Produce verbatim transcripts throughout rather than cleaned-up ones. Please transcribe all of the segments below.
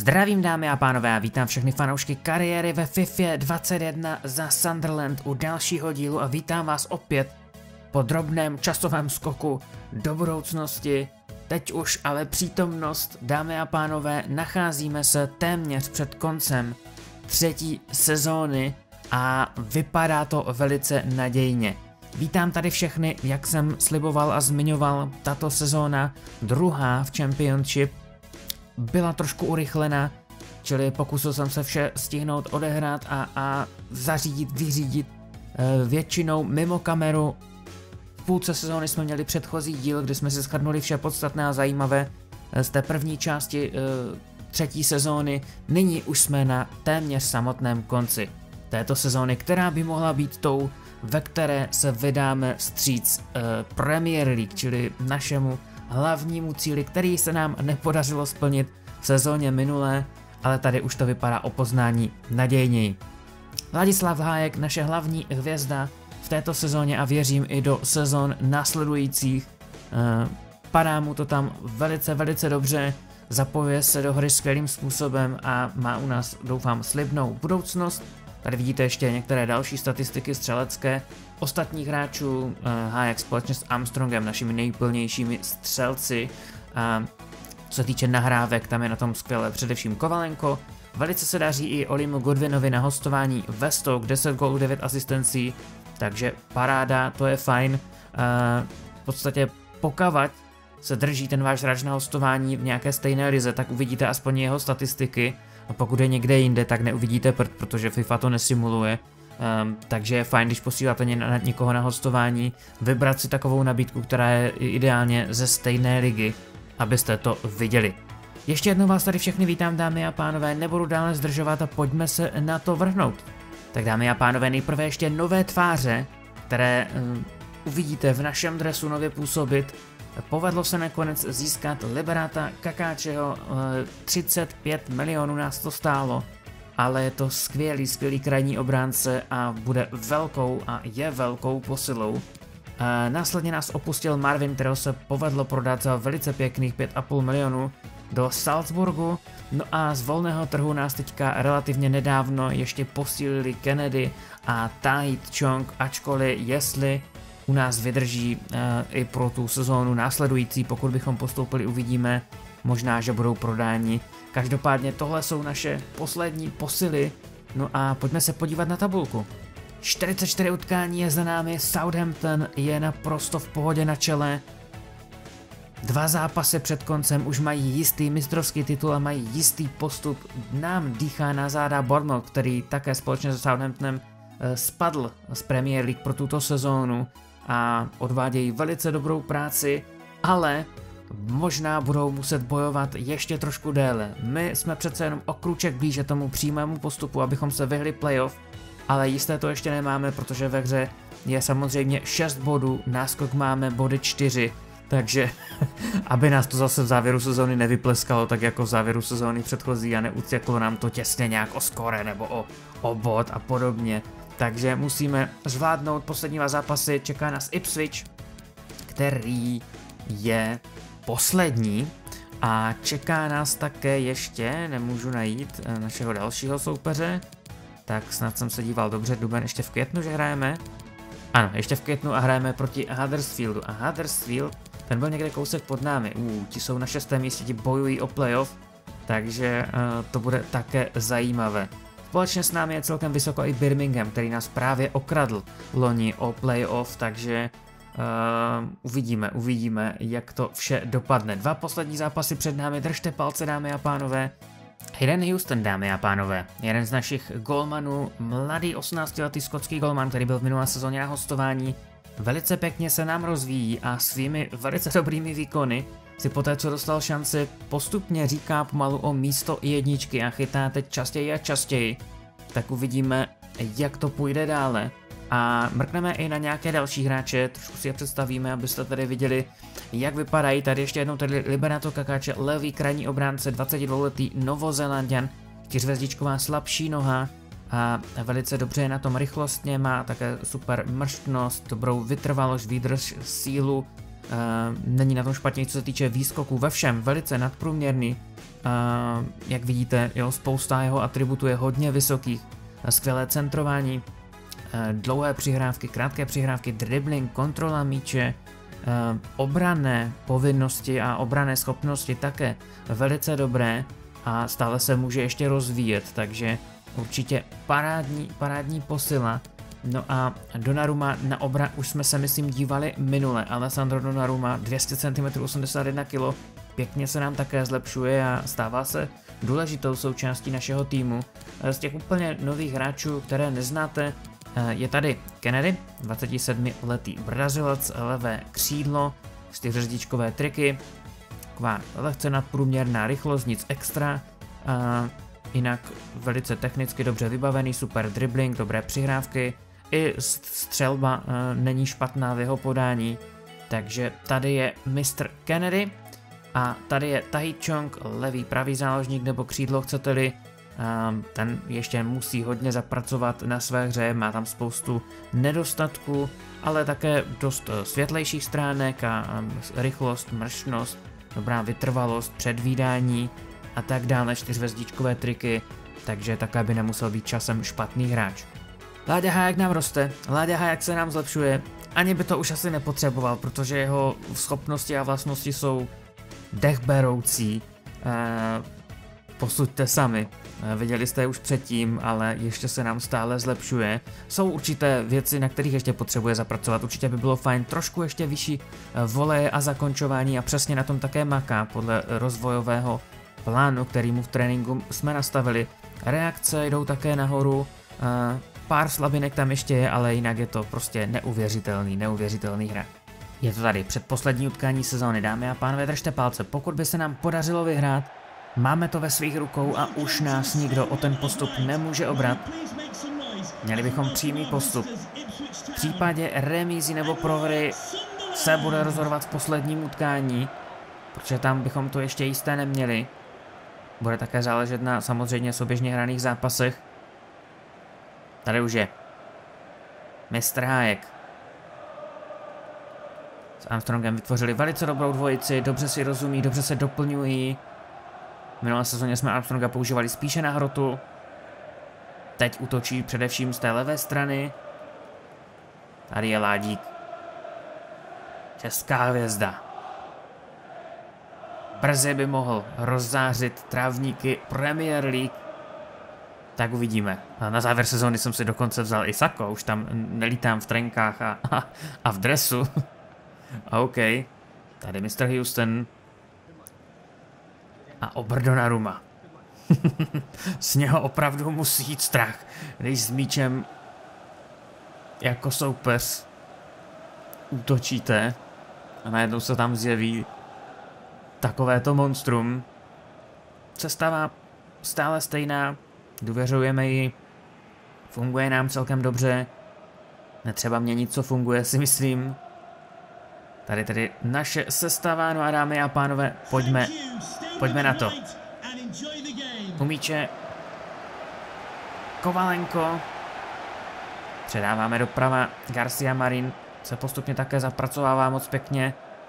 Zdravím dámy a pánové a vítám všechny fanoušky kariéry ve FIFA dvacet jedna za Sunderland u dalšího dílu a vítám vás opět po drobném časovém skoku do budoucnosti. Teď už ale přítomnost, dámy a pánové, nacházíme se téměř před koncem třetí sezóny a vypadá to velice nadějně. Vítám tady všechny, jak jsem sliboval a zmiňoval, tato sezóna, druhá v Championship, byla trošku urychlena, čili pokusil jsem se vše stihnout odehrát a, a zařídit, vyřídit e, většinou mimo kameru. V půlce sezóny jsme měli předchozí díl, kdy jsme si shrnuli vše podstatné a zajímavé z té první části e, třetí sezóny. Nyní už jsme na téměř samotném konci této sezóny, která by mohla být tou, ve které se vydáme vstříc e, Premier League, čili našemu hlavnímu cíli, který se nám nepodařilo splnit v sezóně minulé, ale tady už to vypadá o poznání nadějněji. Ladislav Hájek, naše hlavní hvězda v této sezóně a věřím i do sezon následujících. E, padá mu to tam velice, velice dobře, zapojuje se do hry skvělým způsobem a má u nás, doufám, slibnou budoucnost. Tady vidíte ještě některé další statistiky střelecké ostatních hráčů, Hájek společně s Armstrongem, našimi nejplnějšími střelci. A co se týče nahrávek, tam je na tom skvěle především Kovalenko. Velice se daří i Olimu Goodwinovi na hostování ve Stoke, deset gólů, devět asistencí, takže paráda, to je fajn. V podstatě pokavať se drží ten váš hráč na hostování v nějaké stejné lize, tak uvidíte aspoň jeho statistiky. A pokud je někde jinde, tak neuvidíte prd, protože FIFA to nesimuluje. Um, takže je fajn, když posíláte ně, na, někoho na hostování, vybrat si takovou nabídku, která je ideálně ze stejné ligy, abyste to viděli. Ještě jednou vás tady všechny vítám, dámy a pánové, nebudu dále zdržovat a pojďme se na to vrhnout. Tak dámy a pánové, nejprve ještě nové tváře, které um, uvidíte v našem dresu nově působit. Povedlo se nakonec získat Liberata Kakáčeho, třicet pět milionů nás to stálo, ale je to skvělý, skvělý krajní obránce a bude velkou a je velkou posilou. Následně nás opustil Marvin, kterého se povedlo prodat za velice pěkných pět a půl milionů do Salzburgu, no a z volného trhu nás teďka relativně nedávno ještě posílili Kennedy a Tahith Chong, ačkoliv jestli u nás vydrží uh, i pro tu sezónu následující, pokud bychom postoupili, uvidíme, možná, že budou prodáni. Každopádně tohle jsou naše poslední posily, no a pojďme se podívat na tabulku. čtyřicet čtyři utkání je za námi, Southampton je naprosto v pohodě na čele. Dva zápasy před koncem už mají jistý mistrovský titul a mají jistý postup. Nám dýchá na záda Bournemouth, který také společně se Southamptonem uh, spadl z Premier League pro tuto sezónu a odvádějí velice dobrou práci, ale možná budou muset bojovat ještě trošku déle. My jsme přece jenom o krůček blíže tomu přímému postupu, abychom se vyhli playoff, ale jisté to ještě nemáme, protože ve hře je samozřejmě šest bodů, náskok máme body čtyři, takže aby nás to zase v závěru sezóny nevypleskalo, tak jako v závěru sezóny předchozí a neucěklo nám to těsně nějak o skore nebo o, o bod a podobně. Takže musíme zvládnout poslední dva zápasy, čeká nás Ipswich, který je poslední a čeká nás také ještě, nemůžu najít našeho dalšího soupeře, tak snad jsem se díval dobře, duben ještě v květnu, že hrajeme, ano, ještě v květnu a hrajeme proti Huddersfieldu a Huddersfield, ten byl někde kousek pod námi, uh, ti jsou na šestém místě, ti bojují o playoff, takže uh, to bude také zajímavé. Společně s námi je celkem vysoko i Birmingham, který nás právě okradl loni o playoff, takže uh, uvidíme, uvidíme, jak to vše dopadne. Dva poslední zápasy před námi, držte palce, dámy a pánové. Hayden Houston, dámy a pánové, jeden z našich golmanů, mladý osmnáctiletý skotský golman, který byl v minulé sezóně na hostování, velice pěkně se nám rozvíjí a svými velice dobrými výkony si poté, co dostal šanci, postupně říká pomalu o místo jedničky a chytá teď častěji a častěji, tak uvidíme, jak to půjde dále. A mrkneme i na nějaké další hráče, trošku si je představíme, abyste tady viděli, jak vypadají. Tady ještě jednou tady Liberato Kakáče, levý krajní obránce, dvacetiletý Novozélanďan, čtyřhvězdičková slabší noha a velice dobře je na tom rychlostně, má také super mrštnost, dobrou vytrvalost, výdrž, sílu. není na tom špatně, co se týče výskoků, ve všem velice nadprůměrný. Uh, jak vidíte, jo, spousta jeho atributů je hodně vysokých, skvělé centrování, uh, dlouhé přihrávky, krátké přihrávky, dribbling, kontrola míče, uh, obranné povinnosti a obranné schopnosti také velice dobré a stále se může ještě rozvíjet, takže určitě parádní, parádní posila. No a Donnarumma na obran už jsme se myslím dívali minule, Alessandro Donnarumma dvě stě centimetrů, osmdesát jedna kilogramů, pěkně se nám také zlepšuje a stává se důležitou součástí našeho týmu. Z těch úplně nových hráčů, které neznáte, je tady Kennedy, dvacetisedmiletý Brazilec, levé křídlo, čtyřhvězdičkové triky, taková lehce nadprůměrná rychlost, nic extra, a jinak velice technicky dobře vybavený, super dribbling, dobré přihrávky, i střelba není špatná v jeho podání, takže tady je mistr Kennedy. A tady je Tahi Chong, levý pravý záložník nebo křídlo, chcete-li. Ten ještě musí hodně zapracovat na své hře, má tam spoustu nedostatků, ale také dost světlejších stránek a rychlost, mršnost, dobrá vytrvalost, předvídání a tak dále, čtyřhvězdičkové triky, takže také by nemusel být časem špatný hráč. Láďa Hájek nám roste, Láďa Hájek se nám zlepšuje, ani by to už asi nepotřeboval, protože jeho schopnosti a vlastnosti jsou dechberoucí, e, posuďte sami, e, viděli jste je už předtím, ale ještě se nám stále zlepšuje. Jsou určité věci, na kterých ještě potřebuje zapracovat, určitě by bylo fajn trošku ještě vyšší voleje a zakončování a přesně na tom také maká podle rozvojového plánu, který mu v tréninku jsme nastavili. Reakce jdou také nahoru, e, pár slabinek tam ještě je, ale jinak je to prostě neuvěřitelný, neuvěřitelný hra. Je to tady předposlední utkání sezóny, dámy a pánové, držte palce, pokud by se nám podařilo vyhrát, máme to ve svých rukou a už nás nikdo o ten postup nemůže obrat. Měli bychom přímý postup. V případě remízy nebo prohry se bude rozhodovat v posledním utkání, protože tam bychom to ještě jisté neměli. Bude také záležet na samozřejmě souběžně hraných zápasech. Tady už je mistr Hájek. S Armstrongem vytvořili velice dobrou dvojici, dobře si rozumí, dobře se doplňují. V minulé sezóně jsme Armstronga používali spíše na hrotu. Teď útočí především z té levé strany. Tady je Ládík. Česká hvězda. Brzy by mohl rozzářit trávníky Premier League. Tak uvidíme. A na závěr sezóny jsem si dokonce vzal i sako, už tam nelítám v trenkách a, a, a v dresu. OK, tady mister Houston a Obr Donnarumma. Z něho opravdu musí jít strach, když s míčem jako soupeř útočíte a najednou se tam zjeví takovéto monstrum. Sestava stále stejná, důvěřujeme ji, funguje nám celkem dobře, netřeba měnit, co funguje, si myslím. Tady tedy naše sestava, no a dámy a pánové, pojďme, pojďme na to. U míče Kovalenko, předáváme doprava, Garcia Marin se postupně také zapracovává moc pěkně.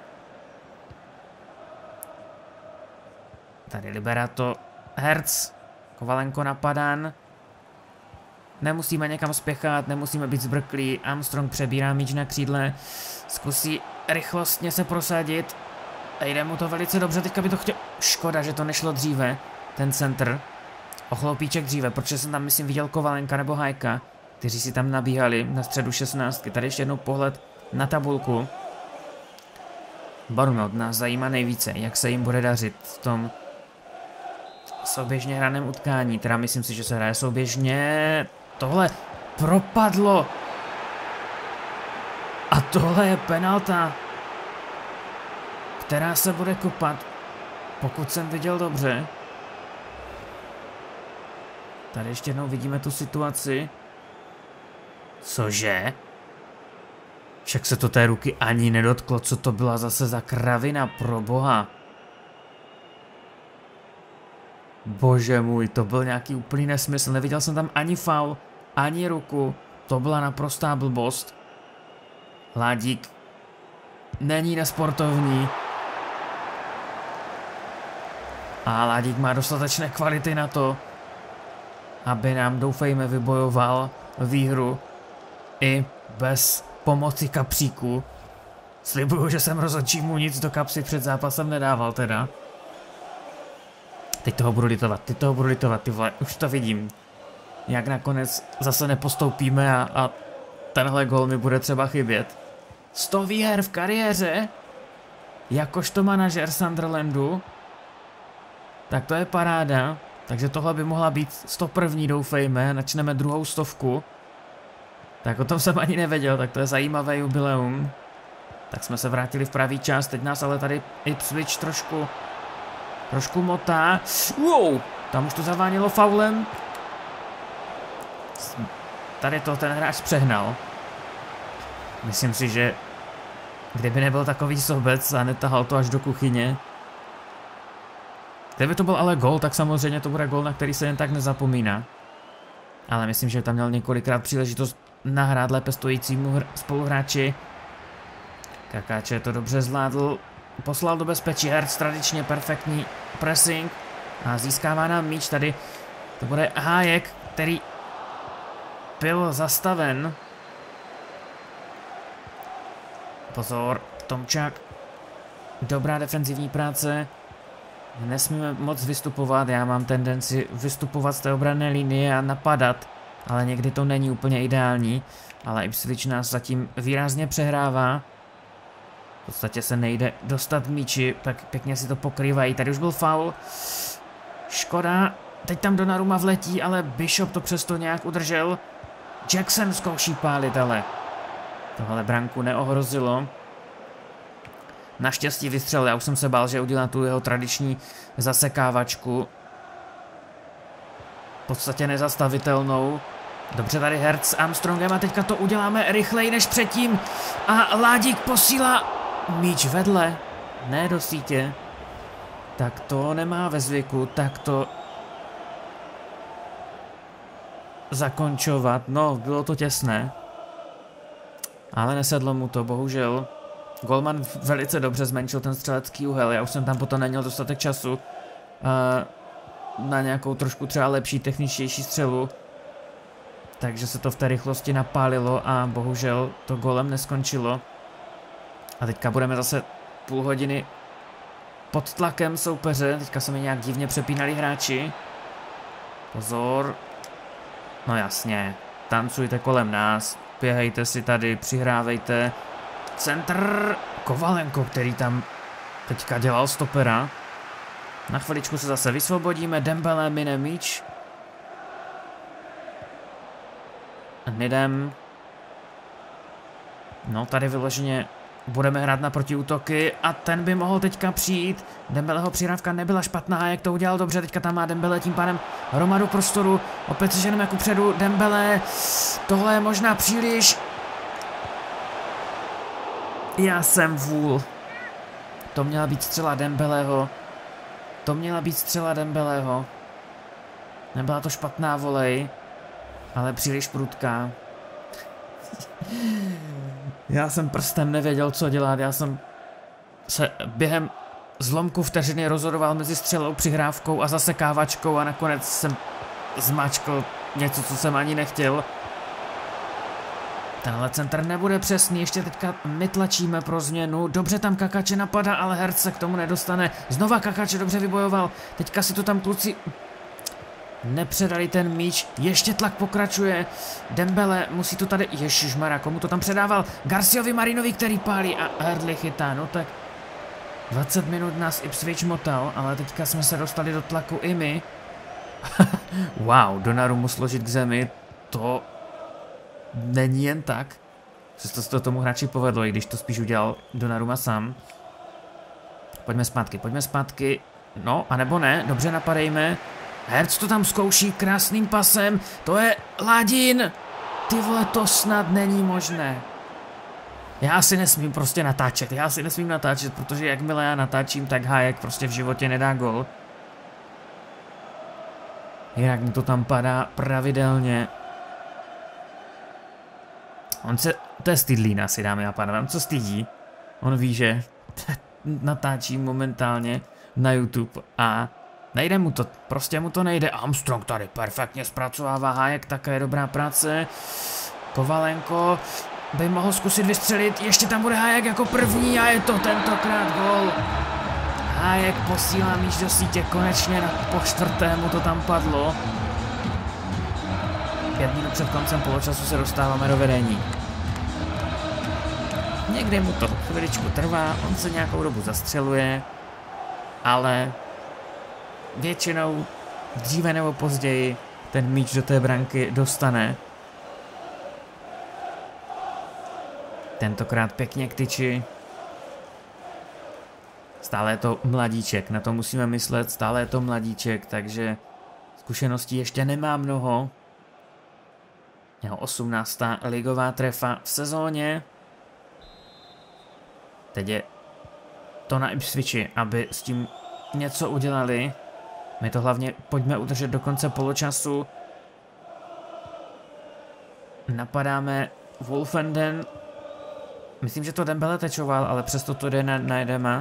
Tady Liberato, Hertz, Kovalenko napadán. Nemusíme někam spěchat, nemusíme být zbrklí, Armstrong přebírá míč na křídle, zkusí rychlostně se prosadit a jde mu to velice dobře, teďka by to chtěl, škoda, že to nešlo dříve, ten centr, o chloupíček dříve, protože jsem tam myslím viděl Kovalenka nebo Hájka, kteří si tam nabíhali na středu šestnáctky, tady ještě jednou pohled na tabulku. Bournemouth nás zajímá nejvíce, jak se jim bude dařit v tom souběžně hraném utkání, teda myslím si, že se hraje souběžně, tohle propadlo. A tohle je penalta, která se bude kopat, pokud jsem viděl dobře. Tady ještě jednou vidíme tu situaci. Cože? Však se to té ruky ani nedotklo, co to byla zase za kravina, pro boha. Bože můj, to byl nějaký úplný nesmysl, neviděl jsem tam ani faul, ani ruku, to byla naprostá blbost. Ládík není nesportovní. A Ládík má dostatečné kvality na to, aby nám, doufejme, vybojoval výhru i bez pomoci kapříku. Slibuju, že jsem rozhodčímu nic do kapsy před zápasem nedával teda. Teď toho budu litovat, teď toho budu litovat, ty vole, už to vidím. Jak nakonec zase nepostoupíme a, a tenhle gol mi bude třeba chybět. sto výher v kariéře? Jakožto manažer Sunderlandu? Tak to je paráda. Takže tohle by mohla být sto první, doufejme, načneme druhou stovku. Tak o tom jsem ani nevěděl, tak to je zajímavé jubileum. Tak jsme se vrátili v pravý čas, teď nás ale tady Ipswich trošku, trošku motá. Wow, tam už to zavánilo faulem. Tady to ten hráč přehnal. Myslím si, že kdyby nebyl takový sobec a netahal to až do kuchyně. Kdyby to byl ale gol, tak samozřejmě to bude gol, na který se jen tak nezapomíná. Ale myslím, že tam měl několikrát příležitost nahrát lépe stojícímu spoluhráči. Kakáče to dobře zvládl, poslal do bezpečí Hertz, tradičně perfektní pressing a získává nám míč tady. To bude Hájek, který byl zastaven. Pozor, Tomčák, dobrá defenzivní práce. Nesmíme moc vystupovat, já mám tendenci vystupovat z té obranné linie a napadat, ale někdy to není úplně ideální, ale Ipswich nás zatím výrazně přehrává. V podstatě se nejde dostat k míči, tak pěkně si to pokrývají. Tady už byl faul. Škoda, teď tam Donnarumma vletí, ale Bishop to přesto nějak udržel. Jackson zkouší pálit, ale tohle branku neohrozilo. Naštěstí vystřelil, já už jsem se bál, že udělá tu jeho tradiční zasekávačku. V podstatě nezastavitelnou. Dobře tady Hertz s Armstrongem a teďka to uděláme rychleji než předtím. A Ládík posílá míč vedle, ne do sítě. Tak to nemá ve zvyku, tak to zakončovat. No, bylo to těsné. Ale nesedlo mu to, bohužel. Golman velice dobře zmenšil ten střelecký úhel, já už jsem tam potom neměl dostatek času uh, na nějakou trošku třeba lepší, techničtější střelu. Takže se to v té rychlosti napálilo a bohužel to golem neskončilo. A teďka budeme zase půl hodiny pod tlakem soupeře, teďka se mi nějak divně přepínali hráči. Pozor. No jasně, tancujte kolem nás, běhejte si tady, přihrávejte. Centr Kovalenko, který tam teďka dělal stopera. Na chviličku se zase vysvobodíme, Dembele mine míč. Nidem. No tady vyloženě budeme hrát na protiútoky a ten by mohl teďka přijít. Dembeleho přihrávka nebyla špatná, jak to udělal dobře, teďka tam má Dembele tím pádem hromadu prostoru. Opět se ženeme kupředu, Dembele, tohle je možná příliš. Já jsem vůl. To měla být střela Dembeleho. To měla být střela Dembeleho. Nebyla to špatná volej, ale příliš prudká. Já jsem prstem nevěděl, co dělat. Já jsem se během zlomku vteřiny rozhodoval mezi střelou, přihrávkou a zasekávačkou a nakonec jsem zmačkl něco, co jsem ani nechtěl. Tenhle centr nebude přesný, ještě teďka my tlačíme pro změnu. Dobře tam Kakáče napadá, ale Hertz se k tomu nedostane. Znova Kakáče dobře vybojoval. Teďka si to tam kluci nepředali ten míč. Ještě tlak pokračuje. Dembele musí to tady... Ježišmarja, komu to tam předával? Garciovi Marinovi, který pálí a Herdli chytá. No tak dvacet minut nás Ipswich motal, ale teďka jsme se dostali do tlaku i my. Wow, Donnarummu složit k zemi, to není jen tak. Přesto se to tomu hráči povedlo, i když to spíš udělal Donnarumma sám. Pojďme zpátky, pojďme zpátky. No, anebo ne, dobře napadejme. Hertz to tam zkouší krásným pasem. To je Ladin. Ty vole, to snad není možné. Já si nesmím prostě natáčet, já si nesmím natáčet, protože jakmile já natáčím, tak Hájek prostě v životě nedá gol. Jinak mu to tam padá pravidelně. On se, to je stydlín asi, dámy a pánové, on co stydí. On ví, že natáčí momentálně na YouTube a nejde mu to, prostě mu to nejde. Armstrong tady perfektně zpracovává, Hájek také dobrá práce. Kovalenko by mohl zkusit vystřelit, ještě tam bude Hájek jako první a je to tentokrát gól. Hájek posílá míč do sítě, konečně po čtvrtému to tam padlo. Pět minut před koncem poločasu se dostáváme do vedení. Někdy mu to chviličku trvá, on se nějakou dobu zastřeluje, ale většinou dříve nebo později ten míč do té branky dostane. Tentokrát pěkně k tyči. Stále je to mladíček, na to musíme myslet, stále je to mladíček, takže zkušeností ještě nemá mnoho. Jeho osmnáctá ligová trefa v sezóně. Teď je to na Ipswichi, aby s tím něco udělali. My to hlavně pojďme udržet do konce poločasu. Napadáme Wolfenden. Myslím, že to Dembele tečoval, ale přesto to jde na, na Edema.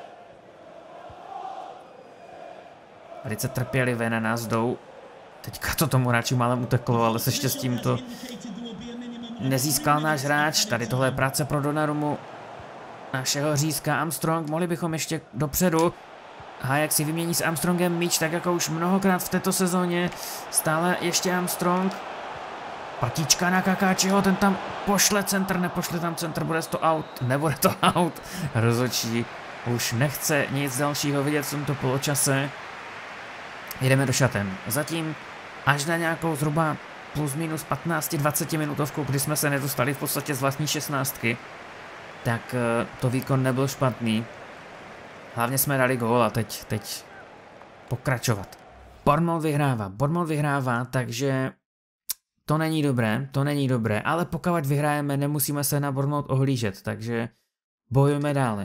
Velice trpělivě na nás jdou. Teďka to tomu hráči málem uteklo, ale se štěstím to nezískal náš hráč. Tady tohle je práce pro Donnarummu. Našeho řízka Armstrong, mohli bychom ještě dopředu. Hájek si vymění s Armstrongem míč, tak jako už mnohokrát v této sezóně. Stále ještě Armstrong. Patička na Kakáčiho, ten tam pošle centr, nepošle tam centr, bude to out, nebude to out. Rozhodčí už nechce nic dalšího vidět v tomto poločase. Jdeme do šaten. Zatím až na nějakou zhruba plus minus patnáct dvacet minutovku, kdy jsme se nedostali v podstatě z vlastní šestnáctky, tak to výkon nebyl špatný. Hlavně jsme dali gól a teď, teď pokračovat. Bournemouth vyhrává, Bournemouth vyhrává, takže to není dobré, to není dobré, ale pokud vyhrajeme, nemusíme se na Bournemouth ohlížet, takže bojujeme dále.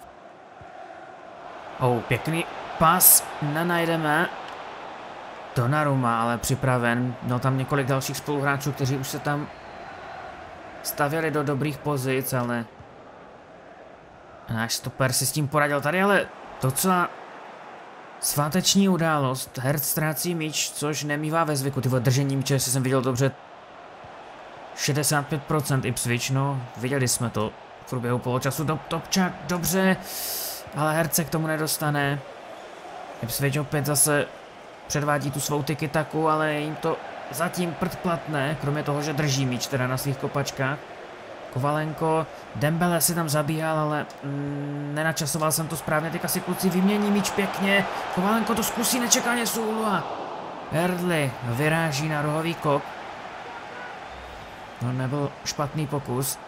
Oh, pěkný pas, nenajdeme. Donnarumma ale připraven, no tam několik dalších spoluhráčů, kteří už se tam stavěli do dobrých pozic, ale náš stoper si s tím poradil tady, ale docela sváteční událost. Hertz ztrácí míč, což nemývá ve zvyku. Tyvo držení míče, jestli jsem viděl dobře, šedesát pět procent Ipswich, no, viděli jsme to v průběhu poločasu. Do, Topčák, dobře, ale Hertz se k tomu nedostane. Ipswich opět zase předvádí tu svou tiki-taku, ale je jim to zatím prd platné, kromě toho, že drží míč teda na svých kopačkách. Kovalenko, Dembele si tam zabíhal, ale mm, nenačasoval jsem to správně, teďka si kluci vymění míč pěkně. Kovalenko to zkusí nečekaně z úhlu a Erdli vyráží na rohový kop. No, nebyl špatný pokus.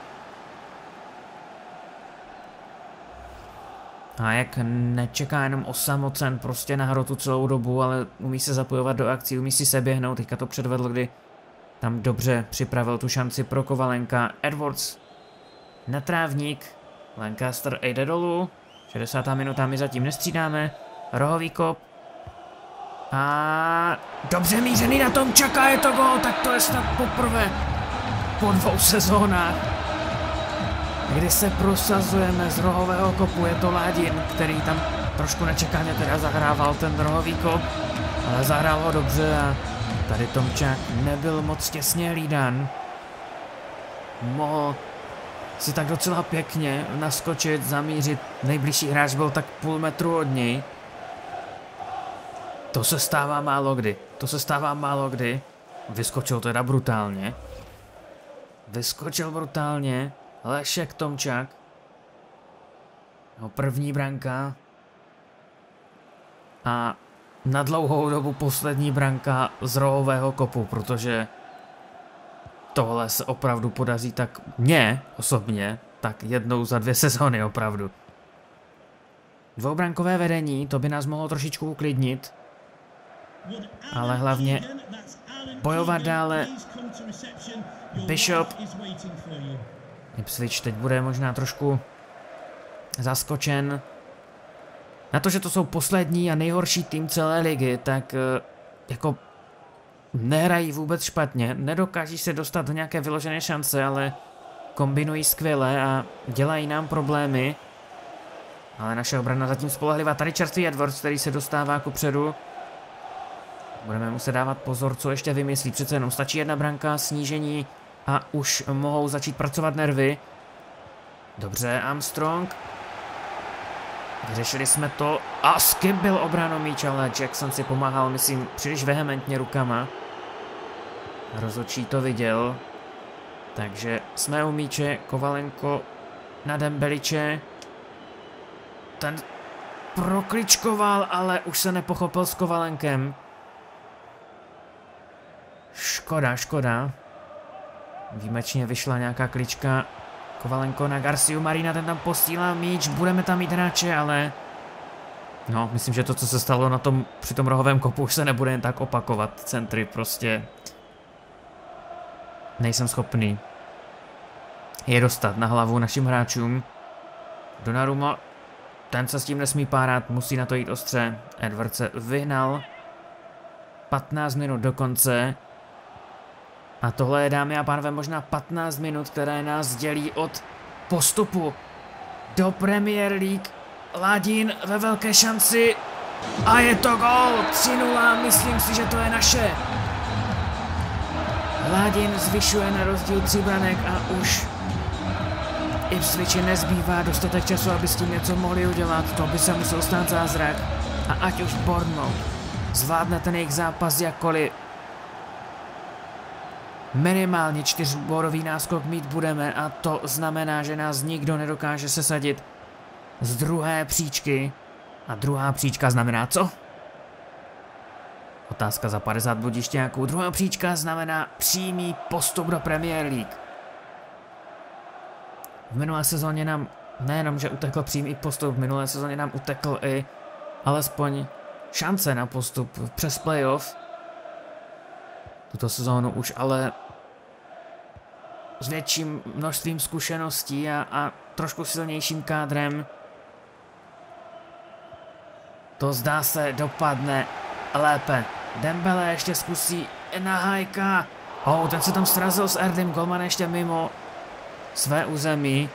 A jak nečeká jenom osamocen prostě na hrotu celou dobu, ale umí se zapojovat do akcí, umí si seběhnout, teďka to předvedl, kdy tam dobře připravil tu šanci pro Kovalenka. Edwards na trávník, Lancaster jde dolů, šedesátá minuta, my zatím nestřídáme, rohový kop a dobře mířený na tom, čeká, je to gól, tak to je snad poprvé po dvou sezónách, kdy se prosazujeme z rohového kopu. Je to Ládin, který tam trošku nečekaně teda zahrával ten rohový kop, ale zahrál ho dobře a tady Tomčák nebyl moc těsně hlídán. Mohl si tak docela pěkně naskočit, zamířit. Nejbližší hráč byl tak půl metru od něj. To se stává málo kdy. To se stává málo kdy. Vyskočil teda brutálně. Vyskočil brutálně. Lešek Tomčák. Jeho první branka. A na dlouhou dobu poslední branka z rohového kopu, protože tohle se opravdu podaří tak mně osobně, tak jednou za dvě sezóny opravdu. Dvoubrankové vedení, to by nás mohlo trošičku uklidnit, ale hlavně bojovat dále. Bishop. Ipswich teď bude možná trošku zaskočen. Na to, že to jsou poslední a nejhorší tým celé ligy, tak jako nehrají vůbec špatně, nedokáží se dostat do nějaké vyložené šance, ale kombinují skvěle a dělají nám problémy. Ale naše obrana zatím spolehlivá. Tady čerstvý Edwards, který se dostává kupředu. Budeme muset dávat pozor, co ještě vymyslí. Přece jenom stačí jedna branka, snížení a už mohou začít pracovat nervy. Dobře, Armstrong. Vyřešili jsme to. A Skip byl obranou míč, ale Jackson si pomáhal, myslím, příliš vehementně rukama. Rozhodčí to viděl. Takže jsme u míče. Kovalenko na Dembeliče. Ten prokličkoval, ale už se nepochopil s Kovalenkem. Škoda, škoda. Výjimečně vyšla nějaká klička. Kovalenko na Garciu Marina, ten tam posílá míč, budeme tam mít hráče, ale... No, myslím, že to, co se stalo na tom, při tom rohovém kopu, už se nebude jen tak opakovat. Centry prostě... Nejsem schopný je dostat na hlavu našim hráčům. Donnarumma, ten se s tím nesmí párat, musí na to jít ostře. Edwards se vyhnal. patnáct minut do konce. A tohle je, dámy a pánové, možná patnáct minut, které nás dělí od postupu do Premier League. Ladín ve velké šanci. A je to gól! tři nula, myslím si, že to je naše. Ladín zvyšuje na rozdíl tří branek a už Ipswichi nezbývá dostatek času, aby s tím něco mohli udělat. To by se musel stát zázrak. A ať už Bournemouth zvládne ten jejich zápas jakkoliv, minimálně čtyřborový náskok mít budeme a to znamená, že nás nikdo nedokáže sesadit z druhé příčky. A druhá příčka znamená co? Otázka za padesát bodišťáků. Druhá příčka znamená přímý postup do Premier League. V minulé sezóně nám nejenom, že utekl přímý postup, v minulé sezóně nám utekl i alespoň šance na postup přes playoff. Tuto sezónu už ale s větším množstvím zkušeností a, a trošku silnějším kádrem to zdá se dopadne lépe. Dembele ještě zkusí na Hajka. Oh, ten se tam srazil s Erdym, golman ještě mimo své území.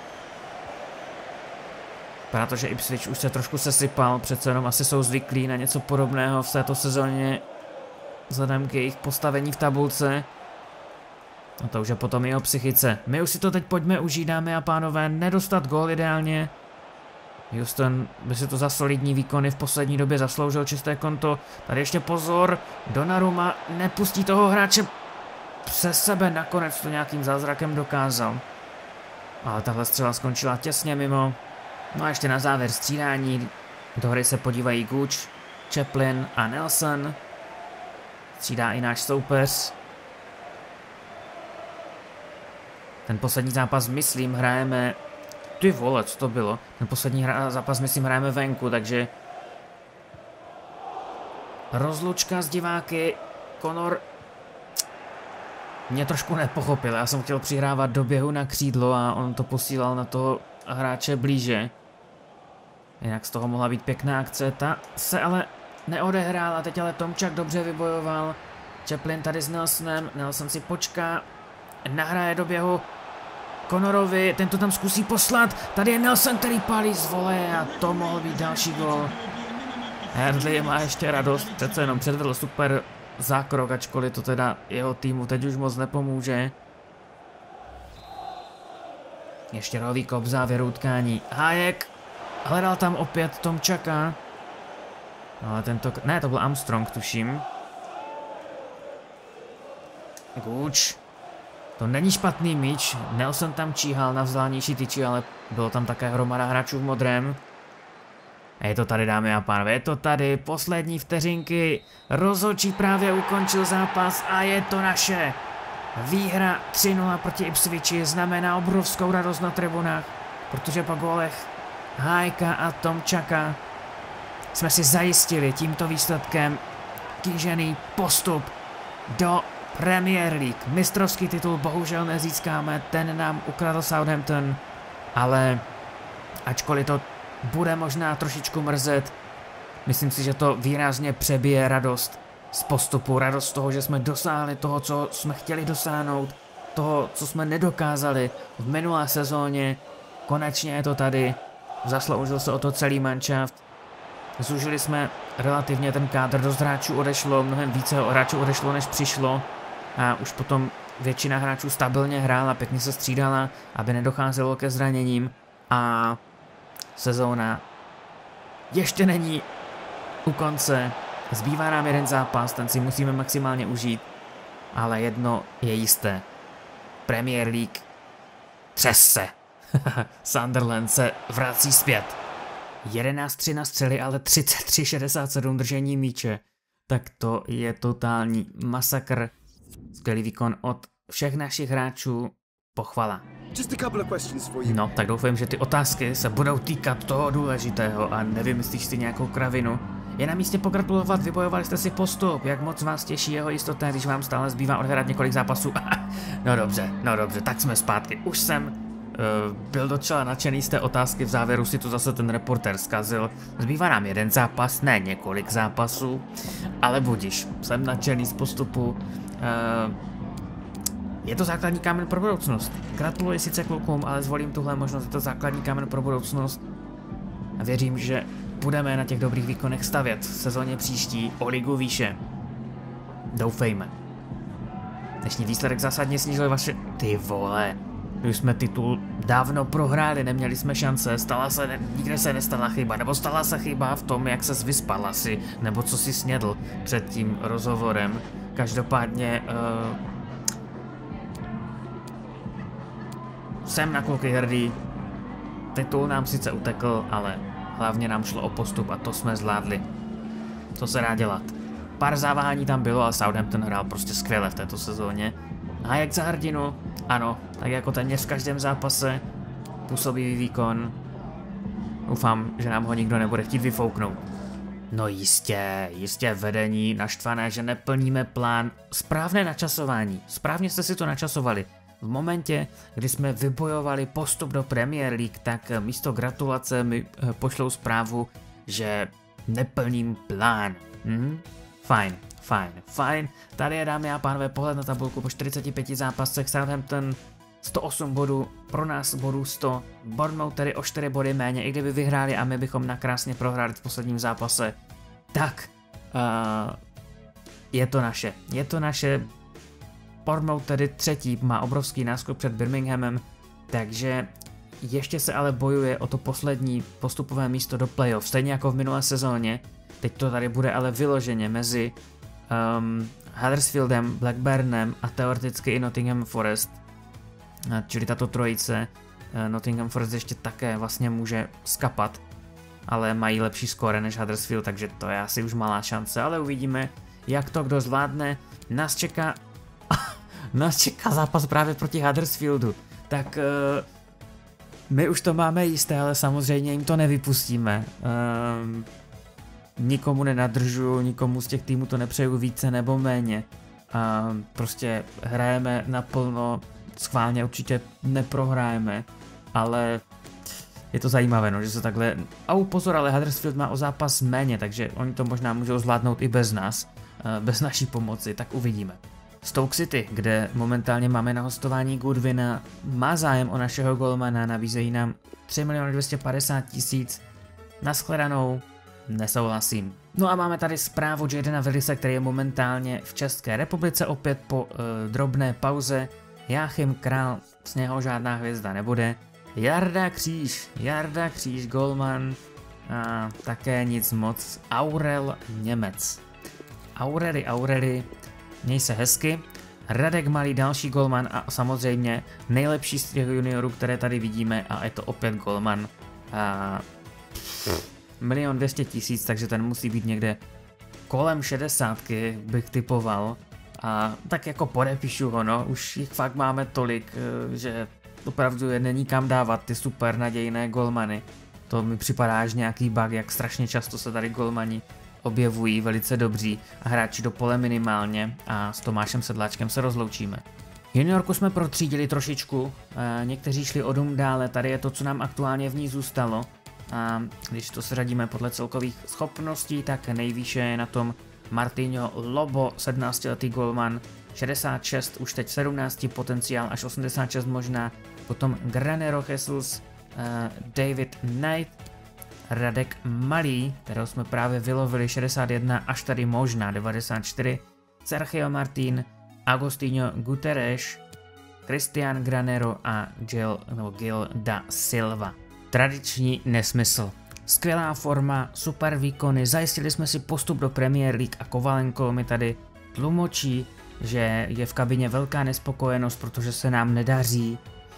Protože Ipswich už se trošku sesypal, přece jenom asi jsou zvyklí na něco podobného v této sezóně vzhledem k jejich postavení v tabulce. A to už je potom jeho psychice. My už si to teď pojďme užít, dámy a pánové, nedostat gól ideálně. Houston by si to za solidní výkony v poslední době zasloužil, čisté konto. Tady ještě pozor, Donnarumma nepustí toho hráče přes sebe, nakonec to nějakým zázrakem dokázal. Ale tahle střela skončila těsně mimo. No a ještě na závěr střídání. Do hry se podívají Gooch, Chaplin a Nelson. Střídá i náš soupeř. Ten poslední zápas, myslím, hrajeme... Ty vole, co to bylo? Ten poslední hra, zápas, myslím, hrajeme venku, takže... Rozlučka s diváky. Conor... Mě trošku nepochopil, já jsem chtěl přihrávat do běhu na křídlo a on to posílal na toho hráče blíže. Jinak z toho mohla být pěkná akce, ta se ale neodehrál a teď ale Tomčak dobře vybojoval. Chaplin tady s Nelsonem, Nelson si počká, nahraje do běhu Conorovi, ten to tam zkusí poslat, tady je Nelson, který pálí z voleje a to mohl být další gol. Herdley má ještě radost, přece jenom předvedl super zákrok, ačkoliv to teda jeho týmu teď už moc nepomůže. Ještě rohový kop v závěru utkání. Hájek hledal tam opět Tomčaka. Ale tento... Ne, to byl Armstrong, tuším. Gooch. To není špatný míč. Nelson tam číhal na vzdálenější tyči, ale bylo tam také hromada hráčů v modrém. A je to tady, dámy a pánové, je to tady. Poslední vteřinky. Rozhodčí právě ukončil zápas a je to naše. Výhra tři nula proti Ipswichi znamená obrovskou radost na tribunách, protože po gólech Hájka a Tomčaka jsme si zajistili tímto výsledkem kýžený postup do Premier League. Mistrovský titul bohužel nezískáme, ten nám ukradl Southampton, ale ačkoliv to bude možná trošičku mrzet, myslím si, že to výrazně přebije radost z postupu, radost z toho, že jsme dosáhli toho, co jsme chtěli dosáhnout. toho, co jsme nedokázali v minulé sezóně. Konečně je to tady, zasloužil se o to celý manšaft. Zužili jsme relativně ten kádr, dost hráčů odešlo, mnohem více hráčů odešlo, než přišlo. A už potom většina hráčů stabilně hrála, pěkně se střídala, aby nedocházelo ke zraněním. A sezóna ještě není u konce. Zbývá nám jeden zápas, ten si musíme maximálně užít. Ale jedno je jisté. Premier League třese. Sunderland se vrací zpět. jedenáct tři na střely, ale třicet tři šedesát sedm držení míče. Tak to je totální masakr. Skvělý výkon od všech našich hráčů. Pochvala. No, tak doufám, že ty otázky se budou týkat toho důležitého a nevymyslíš si nějakou kravinu. Je na místě pogratulovat, vybojovali jste si postup. Jak moc vás těší jeho jistota, když vám stále zbývá odhrát několik zápasů? No dobře, no dobře, tak jsme zpátky. Už jsem uh, byl docela nadšený z té otázky, v závěru si to zase ten reportér zkazil. Zbývá nám jeden zápas, ne několik zápasů, ale budiš, jsem nadšený z postupu. Uh, je to základní kámen pro budoucnost. Gratuluji sice klukům, ale zvolím tuhle možnost, je to základní kámen pro budoucnost. A věřím, že budeme na těch dobrých výkonech stavět v sezóně příští o ligu výše. Doufejme. Dnešní výsledek zásadně snížil vaše... Ty vole. Už jsme titul dávno prohráli, neměli jsme šance, stala se, ne, nikde se nestala chyba, nebo stala se chyba v tom, jak ses vyspal asi, nebo co si snědl před tím rozhovorem. Každopádně... Uh, jsem na kluky hrdý. Titul nám sice utekl, ale hlavně nám šlo o postup a to jsme zvládli. Co se dá dělat? Pár zaváhání tam bylo, ale Southampton hrál prostě skvěle v této sezóně. A jak za hrdinu? Ano, tak jako téměř v každém zápase. Působivý výkon. Doufám, že nám ho nikdo nebude chtít vyfouknout. No jistě, jistě vedení naštvané, že neplníme plán. Správné načasování. Správně jste si to načasovali. V momentě, kdy jsme vybojovali postup do Premier League, tak místo gratulace mi pošlou zprávu, že neplním plán. Hm? Fajn, fajn, fajn. Tady je, dámy a pánové, pohled na tabulku po čtyřiceti pěti zápasech. Southampton sto osm bodů, pro nás bodů sto. Bournemouth tedy o čtyři body méně, i kdyby vyhráli a my bychom nakrásně prohráli v posledním zápase. Tak, uh, je to naše, je to naše. Bournemouth tedy třetí, má obrovský náskok před Birminghamem, takže ještě se ale bojuje o to poslední postupové místo do playoff, stejně jako v minulé sezóně. Teď to tady bude ale vyloženě mezi um, Huddersfieldem, Blackburnem a teoreticky i Nottingham Forest. Čili tato trojice, uh, Nottingham Forest ještě také vlastně může skapat, ale mají lepší skóre než Huddersfield, takže to je asi už malá šance, ale uvidíme, jak to kdo zvládne. Nás čeká Nás čeká zápas právě proti Huddersfieldu, tak uh, my už to máme jisté, ale samozřejmě jim to nevypustíme. Uh, nikomu nenadržuju, nikomu z těch týmů to nepřeju více nebo méně. Uh, prostě hrajeme naplno, schválně určitě neprohrajeme, ale je to zajímavé, no, že se takhle... Au, pozor, ale Huddersfield má o zápas méně, takže oni to možná můžou zvládnout i bez nás, uh, bez naší pomoci, tak uvidíme. Stoke City, kde momentálně máme na hostování Goodwina, má zájem o našeho golmana, nabízejí nám tři miliony dvě stě padesát tisíc. Nashledanou, nesouhlasím. No a máme tady zprávu Jadena Willise, který je momentálně v České republice, opět po uh, drobné pauze. Jáchym Král, z něho žádná hvězda nebude. Jarda Kříž, Jarda Kříž, golman, a také nic moc. Aurel Němec. Aureli, Aureli. Měj se hezky. Radek Malý, další golman a samozřejmě nejlepší z těch juniorů, které tady vidíme, a je to opět golman. A milion dvě stě tisíc, takže ten musí být někde kolem šedesátky, bych typoval. A tak jako podepíšu ho, no, už jich fakt máme tolik, že opravdu je není kam dávat ty super nadějné golmany. To mi připadá až nějaký bug, jak strašně často se tady golmani objevují velice dobří a hráči do pole minimálně, a s Tomášem Sedláčkem se rozloučíme. Juniorku jsme protřídili trošičku, někteří šli o dům dále, tady je to, co nám aktuálně v ní zůstalo. A když to seřadíme podle celkových schopností, tak nejvýše je na tom Martinho Lobo, sedmnáctiletý golman, šedesát šest, už teď sedmnáct, potenciál až osmdesát šest možná. Potom Granero Jesus, uh, David Knight, Radek Malý, kterého jsme právě vylovili, šedesát jedna, až tady možná devadesát čtyři. Sergio Martín, Agostinho Guterres, Cristian Granero a Gil, no, Gil da Silva. Tradiční nesmysl. Skvělá forma, super výkony, zajistili jsme si postup do Premier League a Kovalenko mi tady tlumočí, že je v kabině velká nespokojenost, protože se nám nedaří.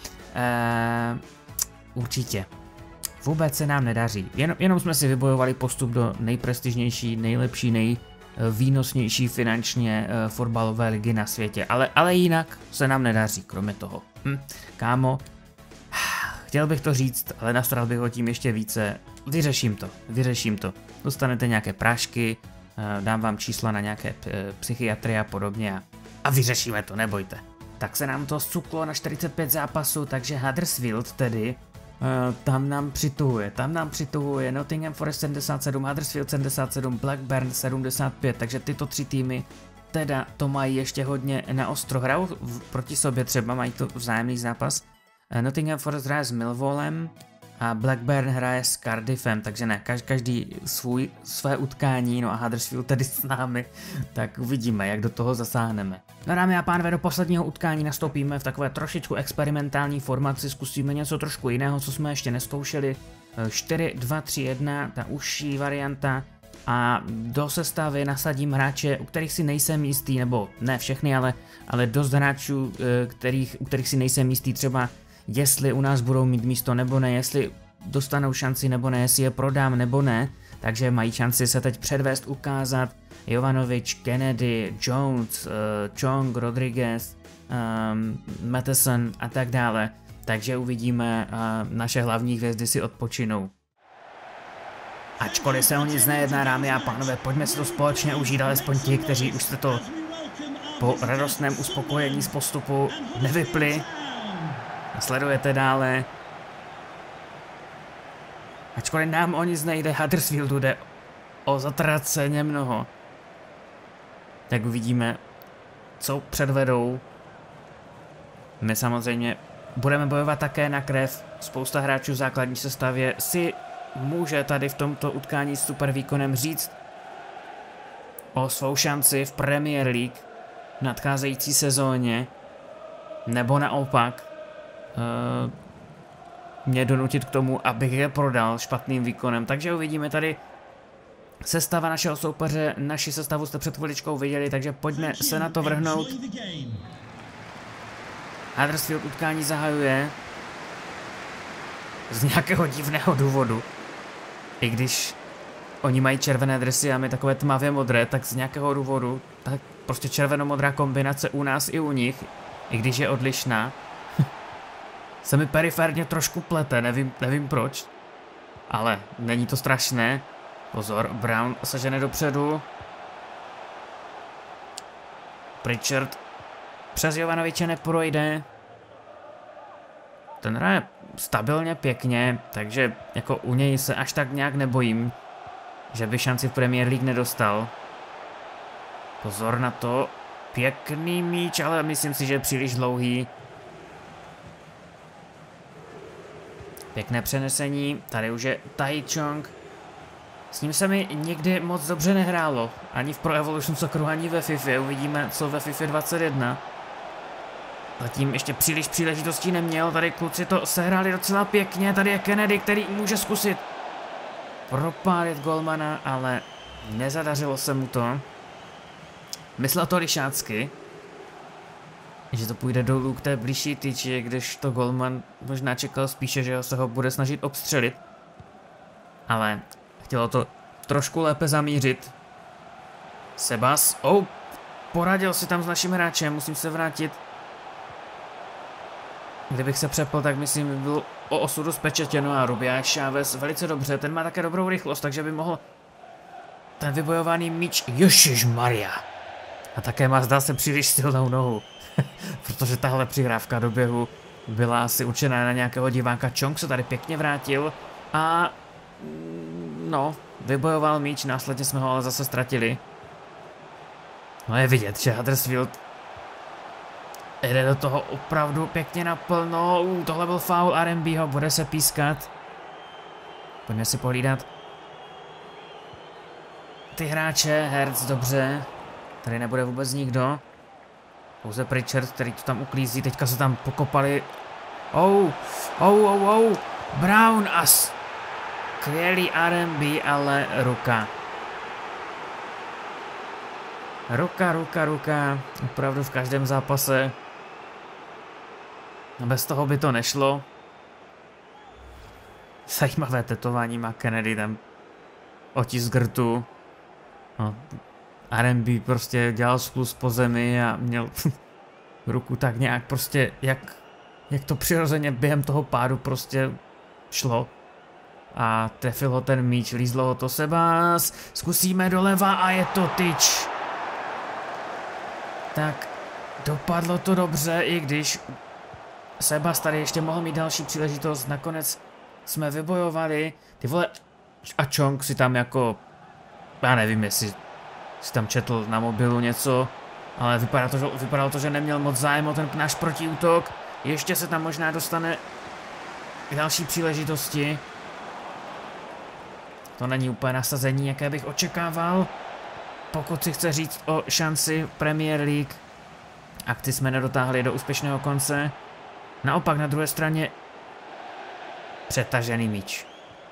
Eee, určitě. Vůbec se nám nedaří. Jen, jenom jsme si vybojovali postup do nejprestižnější, nejlepší, nejvýnosnější finančně e, fotbalové ligy na světě. Ale, ale jinak se nám nedaří, kromě toho. Hm, kámo, chtěl bych to říct, ale nastral bych ho tím ještě více. Vyřeším to, vyřeším to. Dostanete nějaké prášky, e, dám vám čísla na nějaké e, psychiatry a podobně a, a vyřešíme to, nebojte. Tak se nám to zcuklo na čtyřicet pět zápasů, takže Huddersfield tedy Uh, tam nám přituhuje, tam nám přituhuje Nottingham Forest sedmdesát sedm, Huddersfield sedmdesát sedm, Blackburn sedmdesát pět, takže tyto tři týmy teda to mají ještě hodně na ostro. Hrajou proti sobě třeba, mají to vzájemný zápas. Uh, Nottingham Forest hraje s Millwallem a Blackburn hraje s Cardiffem, takže ne, každý svůj, své utkání, no a Huddersfield tedy s námi, tak uvidíme, jak do toho zasáhneme. No dámy a pánové, do posledního utkání nastoupíme v takové trošičku experimentální formaci, zkusíme něco trošku jiného, co jsme ještě neskoušeli. čtyři dva tři jedna, ta užší varianta, a do sestavy nasadím hráče, u kterých si nejsem jistý, nebo ne všechny, ale, ale dost hráčů, kterých, u kterých si nejsem jistý, třeba jestli u nás budou mít místo nebo ne, jestli dostanou šanci nebo ne, jestli je prodám nebo ne, takže mají šanci se teď předvést, ukázat. Jovanovič, Kennedy, Jones, uh, Chong, Rodriguez, um, Matheson a tak dále, takže uvidíme, uh, naše hlavní hvězdy si odpočinou. Ačkoliv se o nic nejedná, dámy a pánové, pojďme si to společně užít, alespoň ti, kteří už jste to po radostném uspokojení z postupu nevypli. Sledujete dále. Ačkoliv nám o nic nejde, Huddersfieldu jde o zatraceně mnoho. Tak uvidíme, co předvedou. My samozřejmě budeme bojovat také na krev. Spousta hráčů v základní sestavě si může tady v tomto utkání s super výkonem říct o svou šanci v Premier League v nadcházející sezóně, nebo naopak Uh, mě donutit k tomu, abych je prodal špatným výkonem. Takže uvidíme tady sestava našeho soupeře. Naši sestavu jste před chviličkou viděli, takže pojďme se na to vrhnout. Huddersfield utkání zahajuje z nějakého divného důvodu. I když oni mají červené dresy a my takové tmavě modré, tak z nějakého důvodu tak prostě červeno-modrá kombinace u nás i u nich, i když je odlišná, se mi periferně trošku plete, nevím, nevím proč, ale není to strašné. Pozor, Brown se žene dopředu. Pritchard přes Jovanoviče neprojde. Ten hraje stabilně pěkně, takže jako u něj se až tak nějak nebojím, že by šanci v Premier League nedostal. Pozor na to, pěkný míč, ale myslím si, že je příliš dlouhý. Pěkné přenesení, tady už je Tai Chong. S ním se mi nikdy moc dobře nehrálo, ani v Pro Evolution Socceru, ani ve FIFA. Uvidíme, co ve FIFA dvacet jedna. Zatím ještě příliš příležitostí neměl, tady kluci to sehráli docela pěkně, tady je Kennedy, který může zkusit propálit golmana, ale nezadařilo se mu to. Myslel to lišácky, že to půjde dolů k té blížší tyči, když to golman možná čekal spíše, že se ho bude snažit obstřelit. Ale chtělo to trošku lépe zamířit. Sebas, oh, poradil si tam s naším hráčem, musím se vrátit. Kdybych se přepl, tak myslím, by byl o osudu zpečetěno a Rubiáš Chávez velice dobře, ten má také dobrou rychlost, takže by mohl ten vybojovaný míč, ježišmarja. A také má, zdá se, příliš silnou nohu, protože tahle přihrávka do běhu byla asi určená na nějakého diváka. Chong se tady pěkně vrátil a no, vybojoval míč, následně jsme ho ale zase ztratili. No je vidět, že Huddersfield Jde do toho opravdu pěkně naplno. Uh, tohle byl faul R M B ho, bude se pískat. Pojďme si pohlídat ty hráče. Hertz, dobře. Tady nebude vůbec nikdo. Pouze Pritchard, který to tam uklízí. Teďka se tam pokopali. Oh, oh, oh, oh. Brown a skvělý R M B, ale ruka. Ruka, ruka, ruka. Opravdu v každém zápase. Bez toho by to nešlo. Zajímavé tetování má Kennedy, tam otisk rtu. No, R M B prostě dělal skluz po zemi a měl ruku tak nějak prostě, jak, jak to přirozeně během toho pádu prostě šlo. A trefil ho ten míč, lízlo ho to Sebas. Zkusíme doleva a je to tyč. Tak dopadlo to dobře, i když Sebas tady ještě mohl mít další příležitost. Nakonec jsme vybojovali. Ty vole, a Chong si tam jako, já nevím, jestli si tam četl na mobilu něco, ale vypadá to, že, vypadalo to, že neměl moc zájem o ten náš protiútok. Ještě se tam možná dostane k další příležitosti. To není úplně nasazení, jaké bych očekával. Pokud si chce říct o šanci Premier League, akci jsme nedotáhli do úspěšného konce. Naopak na druhé straně přetažený míč.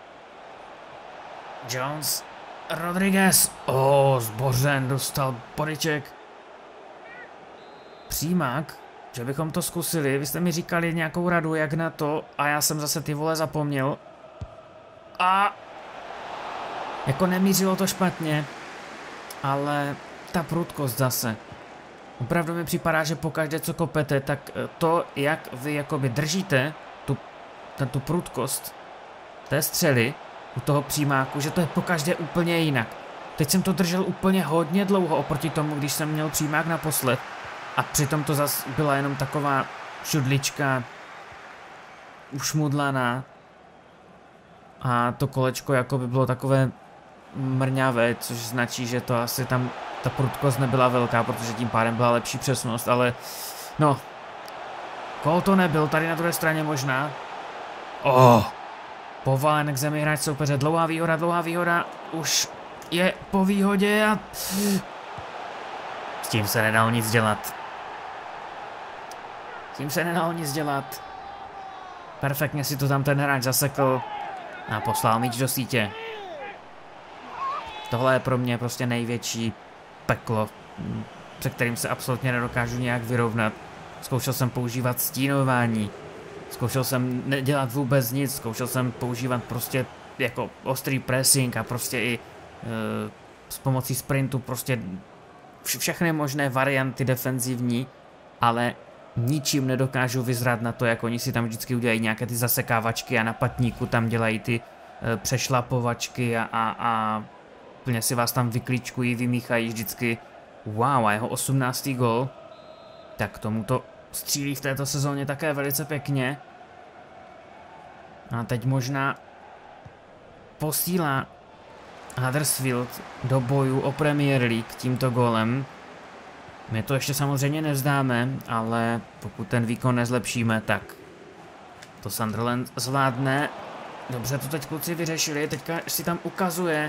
Jones, Rodriguez, oh, zbořen, dostal bodyček. Přímák, že bychom to zkusili, vy jste mi říkali nějakou radu, jak na to, a já jsem zase ty vole zapomněl. A jako nemířilo to špatně, ale ta prudkost zase. Opravdu mi připadá, že pokaždé, co kopete, tak to, jak vy jakoby držíte tu, tu prudkost té střely u toho přímáku, že to je pokaždé úplně jinak. Teď jsem to držel úplně hodně dlouho oproti tomu, když jsem měl přímák naposled. A přitom to zase byla jenom taková šudlička ušmudlaná. A to kolečko jako by bylo takové mrňavé, což značí, že to asi tam ta prudkost nebyla velká, protože tím pádem byla lepší přesnost, ale no, kol to nebyl, tady na druhé straně možná. Oh, povalen k zemi hráč soupeře, dlouhá výhoda, dlouhá výhoda, už je po výhodě a s tím se nedalo nic dělat. S tím se nedalo nic dělat. Perfektně si to tam ten hráč zasekl a poslal míč do sítě. Tohle je pro mě prostě největší peklo, se kterým se absolutně nedokážu nějak vyrovnat. Zkoušel jsem používat stínování, zkoušel jsem nedělat vůbec nic, zkoušel jsem používat prostě jako ostrý pressing a prostě i e, s pomocí sprintu prostě vš všechny možné varianty defenzivní, ale ničím nedokážu vyzrát na to, jak oni si tam vždycky udělají nějaké ty zasekávačky a na patníku tam dělají ty e, přešlapovačky a, a, a plně si vás tam vyklíčkují, vymíchají vždycky. Wow, a jeho osmnáctý gol. Tak tomuto střílí v této sezóně také velice pěkně. A teď možná posílá Huddersfield do bojů o Premier League tímto gólem. My to ještě samozřejmě nevzdáme, ale pokud ten výkon nezlepšíme, tak to Sunderland zvládne. Dobře to teď kluci vyřešili, teďka si tam ukazuje,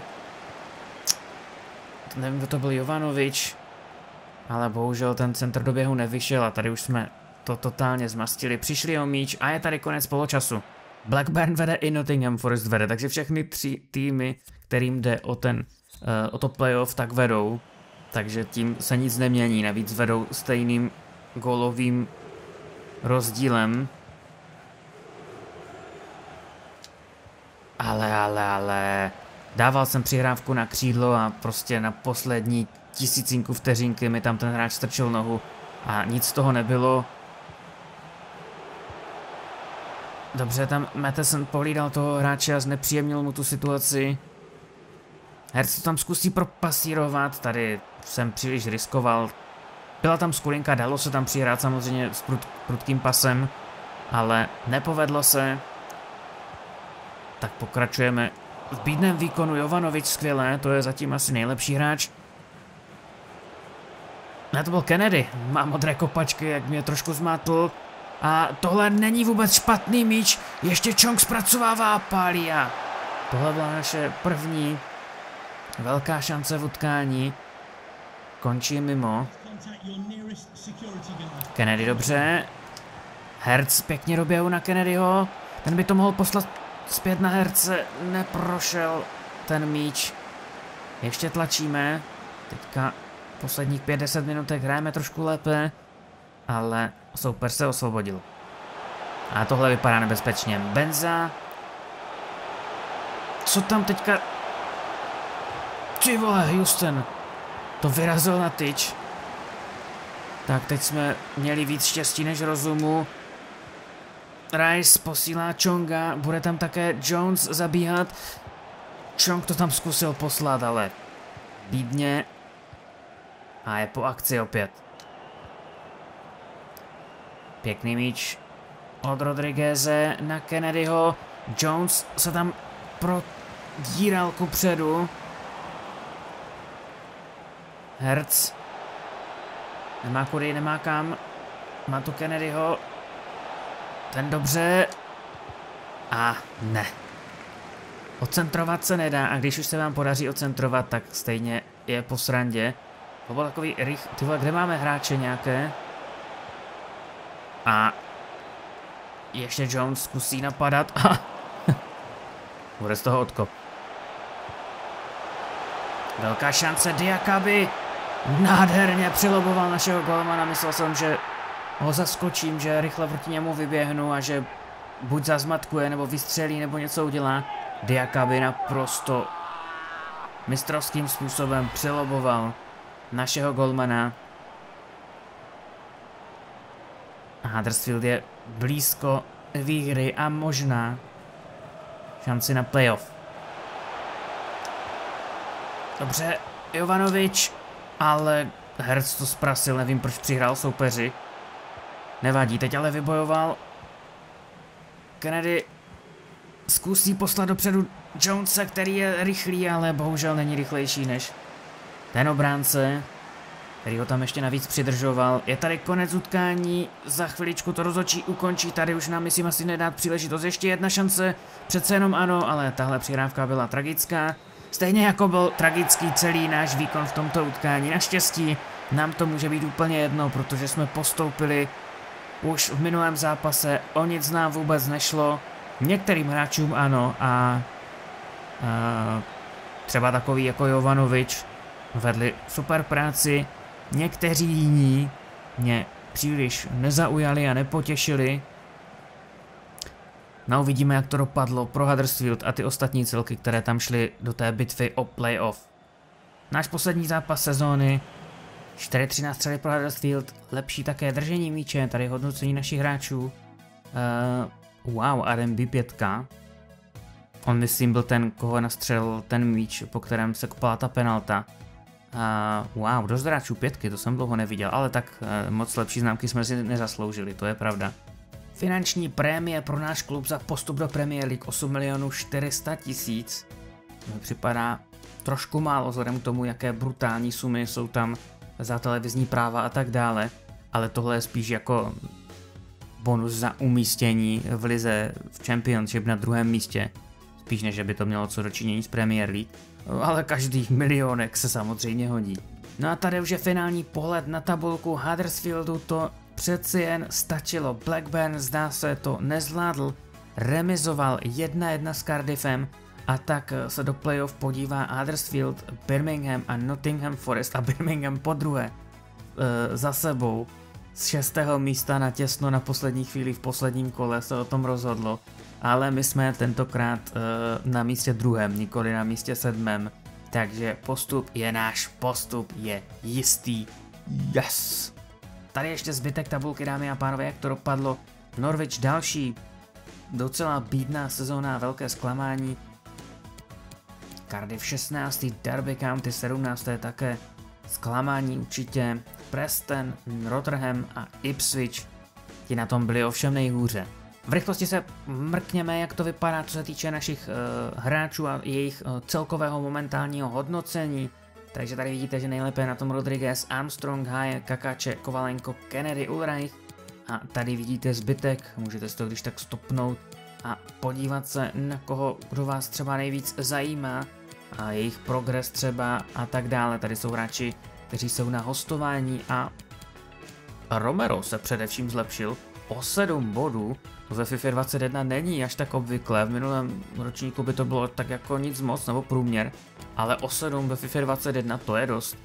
nevím, kdo to byl, Jovanovič, ale bohužel ten centr do běhu nevyšel a tady už jsme to totálně zmastili. Přišli o míč a je tady konec poločasu. Blackburn vede i Nottingham Forest vede, takže všechny tři týmy, kterým jde o, ten, uh, o to playoff, tak vedou. Takže tím se nic nemění, navíc vedou stejným gólovým rozdílem. Ale, ale, ale... Dával jsem přihrávku na křídlo a prostě na poslední tisícinku vteřinky mi tam ten hráč strčil nohu a nic z toho nebylo. Dobře, tam Matheson pohlídal toho hráče a znepříjemnil mu tu situaci. Hertz to tam zkusí propasírovat, tady jsem příliš riskoval. Byla tam skulinka, dalo se tam přihrát samozřejmě s prud, prudkým pasem, ale nepovedlo se. Tak pokračujeme v bídném výkonu. Jovanovič skvělé, to je zatím asi nejlepší hráč A to byl Kennedy. Má modré kopačky, jak mě trošku zmátl. A tohle není vůbec špatný míč. Ještě Chong zpracovává a pálí a tohle byla naše první velká šance v utkání. Končí mimo. Kennedy dobře. Hertz pěkně do běhu na Kennedyho. Ten by to mohl poslat zpět na Hertze. Neprošel ten míč. Ještě tlačíme. Teďka posledních pět deset minutek hrajeme trošku lépe. Ale soupeř se osvobodil. A tohle vypadá nebezpečně. Benza. Co tam teďka? Ty vole, Houston. To vyrazil na tyč. Tak teď jsme měli víc štěstí než rozumu. Rice posílá Chonga. Bude tam také Jones zabíhat. Chong to tam zkusil poslat, ale bídně. A je po akci opět. Pěkný míč od Rodrigueze na Kennedyho. Jones se tam prodíral kupředu. Hertz. Nemá kudy, nemá kam. Má tu Kennedyho. Ten dobře. A ne. Ocentrovat se nedá a když už se vám podaří ocentrovat, tak stejně je po srandě. To byl takový rych... Tyhle, kde máme hráče nějaké? A ještě Jones zkusí napadat a bude z toho odkop. Velká šance Diakaby. Nádherně přiloboval našeho golmana. Myslel jsem, že ho zaskočím, že rychle proti němu vyběhnu a že buď zazmatkuje, nebo vystřelí, nebo něco udělá. Diakaby naprosto mistrovským způsobem přiloboval našeho golmana. Huddersfield je blízko výhry a možná šanci na playoff. Dobře, Jovanovič, ale Hertz to zprasil, nevím proč přihrál soupeři. Nevadí, teď ale vybojoval. Kennedy zkusí poslat dopředu Jonese, který je rychlý, ale bohužel není rychlejší než ten obránce, který ho tam ještě navíc přidržoval. Je tady konec utkání, za chviličku to rozhodčí ukončí, tady už nám myslím asi nedát příležitost. Ještě jedna šance, přece jenom ano, ale tahle přihrávka byla tragická. Stejně jako byl tragický celý náš výkon v tomto utkání. Naštěstí nám to může být úplně jedno, protože jsme postoupili už v minulém zápase, o nic nám vůbec nešlo. Některým hráčům ano a, a třeba takový jako Jovanovič vedli super práci. Někteří jiní mě příliš nezaujali a nepotěšili. No uvidíme, jak to dopadlo pro Huddersfield a ty ostatní celky, které tam šly do té bitvy o playoff. Náš poslední zápas sezóny. čtyři třináct střely pro Huddersfield. Lepší také držení míče, tady hodnocení našich hráčů. Uh, wow, R M B pět. On myslím byl ten, koho nastřelil ten míč, po kterém se kopala ta penalta. Uh, wow, dost hráčů pětky, to jsem dlouho neviděl, ale tak uh, moc lepší známky jsme si nezasloužili, to je pravda. Finanční prémie pro náš klub za postup do Premier League osm milionů čtyři sta tisíc. Mi připadá trošku málo vzhledem k tomu, jaké brutální sumy jsou tam za televizní práva a tak dále, ale tohle je spíš jako bonus za umístění v lize v Championship na druhém místě, spíš než by to mělo co dočinění s Premier League, ale každý milionek se samozřejmě hodí. No a tady už je finální pohled na tabulku Huddersfieldu, to přeci jen stačilo. Blackburn zdá se to nezvládl, remizoval jedna jedna s Cardiffem a tak se do playoff podívá Huddersfield, Birmingham a Nottingham Forest a Birmingham po druhé e, za sebou z šestého místa na těsno na poslední chvíli v posledním kole se o tom rozhodlo, ale my jsme tentokrát e, na místě druhém, nikoli na místě sedmém, takže postup je náš, postup je jistý. Yes! Tady ještě zbytek tabulky, dámy a pánové, jak to dopadlo. Norwich další, docela bídná sezóna, velké zklamání. Cardiff šestnáctý, Derby County sedmnácté také zklamání určitě. Preston, Rotherham a Ipswich, ti na tom byli ovšem nejhůře. V rychlosti se mrkněme, jak to vypadá, co se týče našich uh, hráčů a jejich uh, celkového momentálního hodnocení. Takže tady vidíte, že nejlépe je na tom Rodriguez, Armstrong, Hájek, Kakáče, Kovalenko, Kennedy, Ulreich. A tady vidíte zbytek, můžete si to když tak stopnout a podívat se na koho, kdo vás třeba nejvíc zajímá a jejich progres třeba a tak dále. Tady jsou hráči, kteří jsou na hostování a Romero se především zlepšil o sedm bodů. To ve FIFA dvacet jedna není až tak obvyklé, v minulém ročníku by to bylo tak jako nic moc nebo průměr, ale o sedm ve FIFA dvacet jedna to je dost.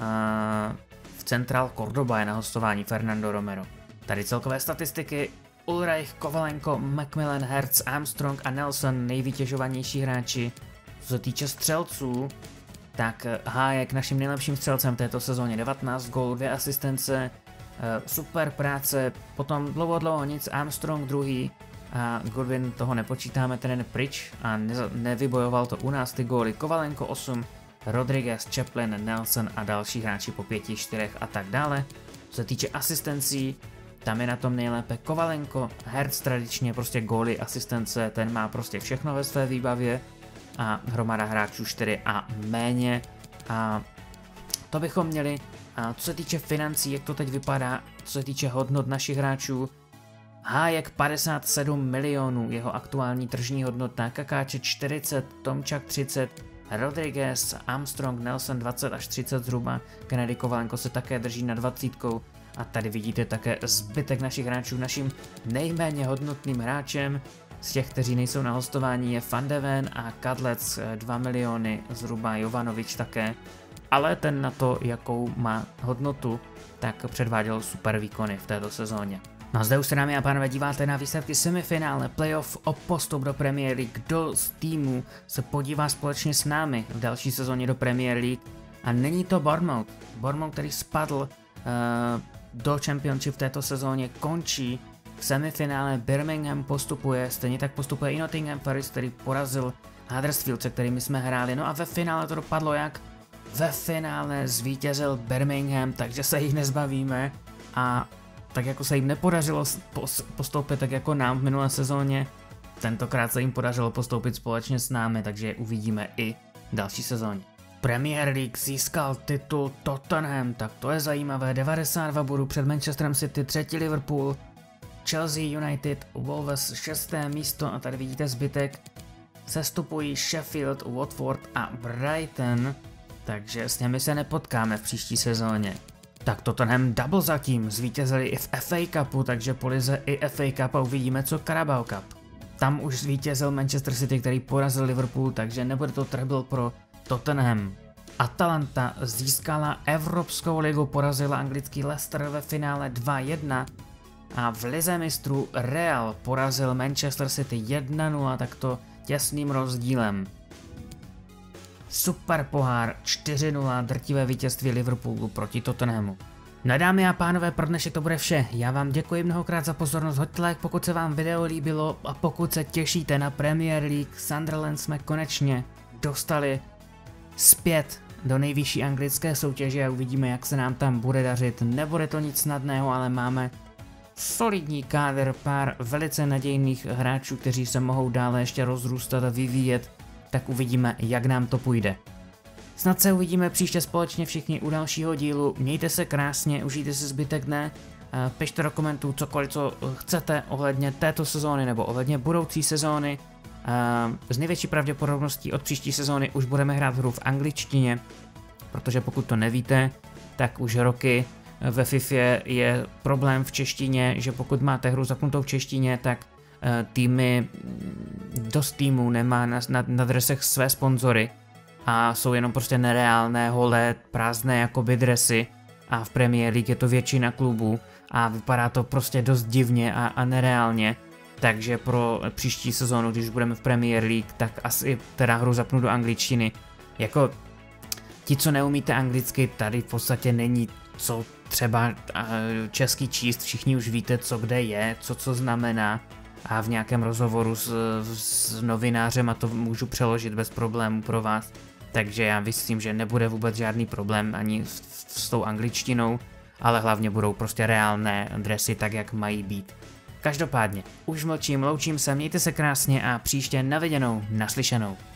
A v Central Cordoba je na hostování Fernando Romero. Tady celkové statistiky: Ulreich, Kovalenko, Macmillan, Hertz, Armstrong a Nelson nejvytěžovanější hráči. Co se týče střelců, tak Hájek naším nejlepším střelcem této sezóně, devatenáct gólů, dvě asistence, super práce, potom dlouho dlouho nic, Armstrong druhý a Goodwin toho nepočítáme, ten je pryč a ne, nevybojoval to u nás ty góly. Kovalenko osm, Rodriguez, Chaplin, Nelson a další hráči po pěti, čtyřech a tak dále. Co se týče asistencí, tam je na tom nejlépe Kovalenko, Hertz tradičně prostě góly, asistence, ten má prostě všechno ve své výbavě a hromada hráčů čtyři a méně a to bychom měli. A co se týče financí, jak to teď vypadá, co se týče hodnot našich hráčů, Hájek padesát sedm milionů, jeho aktuální tržní hodnota, Kakáče čtyřicet, Tomčak třicet, Rodriguez, Armstrong, Nelson dvacet až třicet zhruba, Kennedy, Kovalenko se také drží na dvacítkou a tady vidíte také zbytek našich hráčů. Naším nejméně hodnotným hráčem z těch, kteří nejsou na hostování, je Van de Ven a Kadlec dva miliony zhruba, Jovanovič také. Ale ten na to, jakou má hodnotu, tak předváděl super výkony v této sezóně. No a zde už se, dámy a pánové, díváte na výsledky semifinále playoff o postup do Premier League. Kdo z týmů se podívá společně s námi v další sezóně do Premier League? A není to Bournemouth. Bournemouth, který spadl uh, do Championship v této sezóně, končí v semifinále. Birmingham postupuje, stejně tak postupuje i Nottingham Forest, který porazil Huddersfield, se kterými jsme hráli. No a ve finále to dopadlo jak? Ve finále zvítězil Birmingham, takže se jich nezbavíme a tak jako se jim nepodařilo postoupit tak jako nám v minulé sezóně, tentokrát se jim podařilo postoupit společně s námi, takže je uvidíme i v další sezóně. Premier League získal titul Tottenham, tak to je zajímavé, devadesát dva bodů před Manchesterem City, třetí Liverpool, Chelsea United, Wolves šesté místo a tady vidíte zbytek. Sestupují Sheffield, Watford a Brighton. Takže s nimi se nepotkáme v příští sezóně. Tak Tottenham double zatím zvítězili i v F A Cupu, takže po lize i F A Cup a uvidíme co Carabao Cup. Tam už zvítězil Manchester City, který porazil Liverpool, takže nebude to treble pro Tottenham. Atalanta získala Evropskou ligu, porazila anglický Leicester ve finále dva jedna a v lize mistrů Real porazil Manchester City jedna nula, takto těsným rozdílem. Super pohár čtyři nula, drtivé vítězství Liverpoolu proti Tottenhamu. No dámy a pánové, pro dnešek to bude vše. Já vám děkuji mnohokrát za pozornost, hoďte like, pokud se vám video líbilo a pokud se těšíte na Premier League. Sunderland jsme konečně dostali zpět do nejvyšší anglické soutěže a uvidíme, jak se nám tam bude dařit. Nebude to nic snadného, ale máme solidní kádr, pár velice nadějných hráčů, kteří se mohou dále ještě rozrůstat a vyvíjet. Tak uvidíme, jak nám to půjde. Snad se uvidíme příště společně všichni u dalšího dílu, mějte se krásně, užijte si zbytek dne, pište do komentů cokoliv, co chcete ohledně této sezóny nebo ohledně budoucí sezóny. Z největší pravděpodobností od příští sezóny už budeme hrát hru v angličtině, protože pokud to nevíte, tak už roky ve FIFA je problém v češtině, že pokud máte hru zapnutou v češtině, tak týmy, dost týmů nemá na, na, na dresech své sponzory a jsou jenom prostě nereálné, holé, prázdné jakoby dresy a v Premier League je to většina klubů a vypadá to prostě dost divně a, a nereálně, takže pro příští sezónu, když budeme v Premier League, tak asi teda hru zapnu do angličtiny. Jako ti, co neumíte anglicky, tady v podstatě není co třeba česky číst, všichni už víte, co kde je, co co znamená. A v nějakém rozhovoru s, s novinářem a to můžu přeložit bez problémů pro vás. Takže já myslím, že nebude vůbec žádný problém ani s, s tou angličtinou, ale hlavně budou prostě reálné dresy tak, jak mají být. Každopádně, už mlčím, loučím se, mějte se krásně a příště na viděnou, naslyšenou.